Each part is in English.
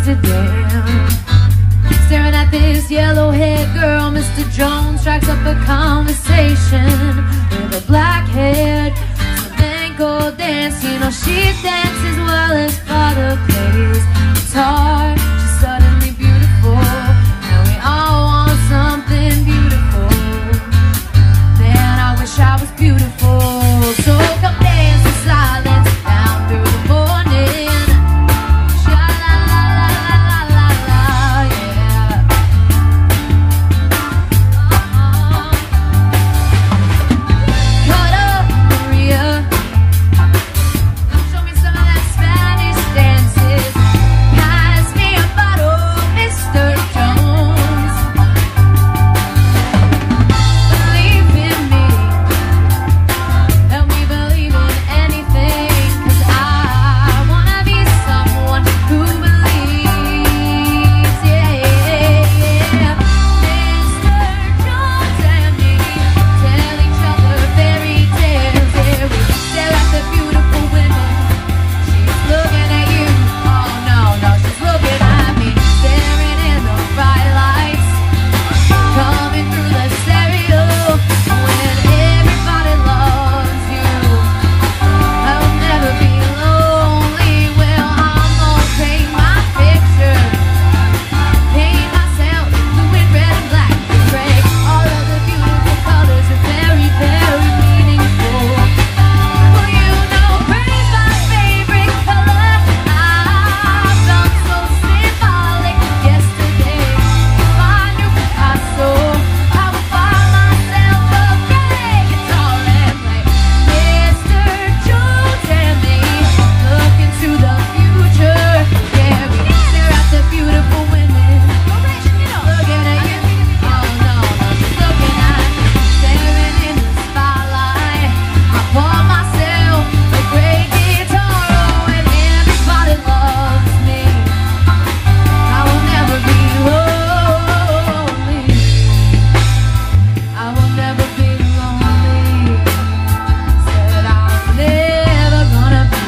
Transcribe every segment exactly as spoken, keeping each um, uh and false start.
Amsterdam. Staring at this yellow-haired girl, Mister Jones strikes up a conversation with a black-haired flamenco dance. You know, she dances well as father plays guitar. She's suddenly beautiful, and we all want something beautiful. Man, I wish I was beautiful. So come dance in silence down through the morning. Sha-la-la-la-la-la-la, yeah. Uh-huh. Cut up, Maria. Show me some of that Spanish dances. Pass me a bottle, Mister Jones. Believe in me. Help me believe in anything, 'cause I wanna be someone who believes, yeah, yeah. Mister Jones and me tell each other fairy tales, yeah. We stare at the beautiful women. She's looking at you, oh no, no, she's looking at me. Staring in the bright lights, coming through the stereo. When everybody loves you, I'll never be lonely. Well, I'm gonna paint my picture, paint myself blue and red and black and gray. All of the beautiful colors are very, very meaningful. Well, you know, green's my favorite color. I felt so symbolic yesterday. If I knew Picasso, I would buy myself a great guitar and play Mister Jones and me. Look into the future, yeah, we stare at the beautiful women. Looking at you, oh no, no, she's looking at me. Staring in the spotlight, I bought myself a great guitar, oh, and everybody loves me. I will never be lonely. I will never be lonely. Said I'm never gonna be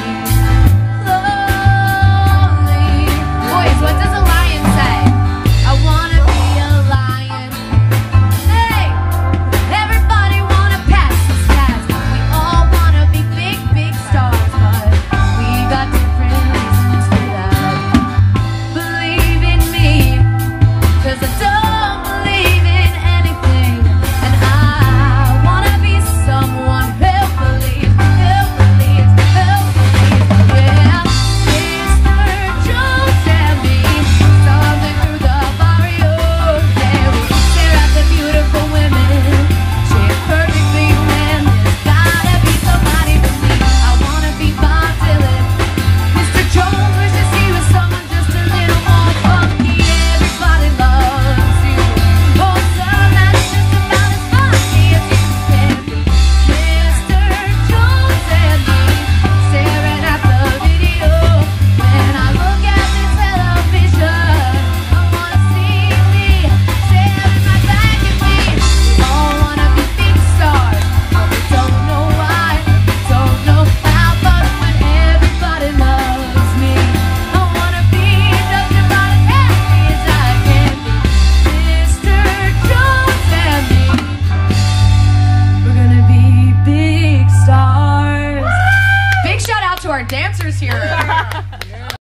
lonely. Boys, what does a lion say? I wanna be a lion. Hey, everybody wanna pass this task. We all wanna be big, big stars, but we got different reasons for that. Believe in me, 'cause I don't believe in anything, and I wanna be someone who believes, who believes, who believes, yeah. Mister Jones and me, stumbling through the barrio, yeah. We stare at the beautiful women, shaped perfectly when there's gotta be somebody for me. I wanna be Bob Dylan. Mister Jones wishes he was someone just a little more funky. Everybody loves you. Oh, son, that's just about as funky as you can be. Mister Jones and me, staring at the video. When I look at the television, I wanna see me staring right back at me. We all wanna be big stars, but we don't know why, don't know how. But when everybody loves me, I wanna be just about as happy as I can be. Mister Jones and me, we're gonna be big stars. Big shout out to our dancers here.